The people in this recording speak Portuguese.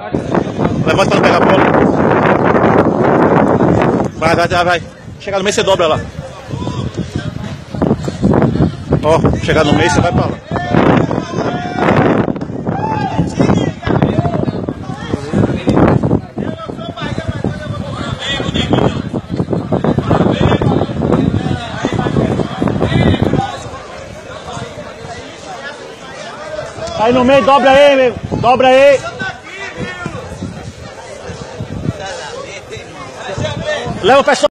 Levanta pra pegar a bola. Vai. Chegar no meio, você dobra lá. Ó, chegar no meio, você vai pra lá. Aí no meio, dobra aí, meu. Dobra aí. Leva o pessoal.